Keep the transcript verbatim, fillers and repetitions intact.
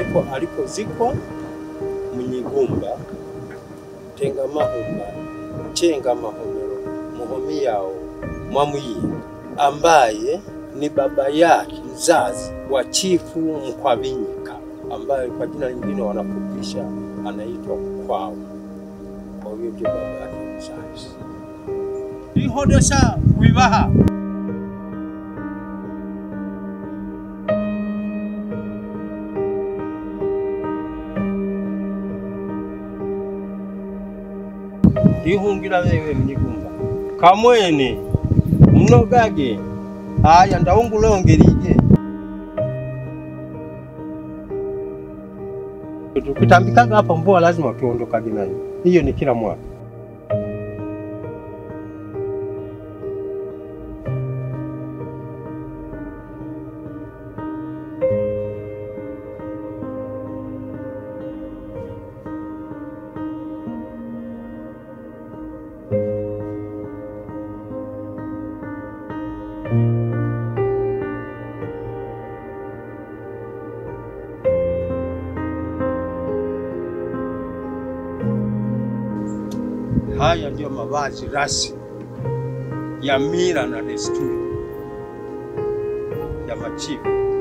ndipo alipozikwa Munyigumba Tenga Mahumba Chenga Mahomero Muhomi yao Mwamuyinga, ambaye ni baba yake mzazi wa Chifu Mkwavinyika, ambaye kwa jina lingine wanafupisha anaitwa Mkwawa. Kwa hiyo ndio baba yake mzazi. Ihodesha wibaha ihungira wewe Munyigumba kamwene mnogage haya ndaungulongerije tukitambikaga hapa mvua lazima tuondokaje nayo. Hiyo ni kila mwaka. Haya ndio mavazi rasmi ya mila na desturi ya machifu.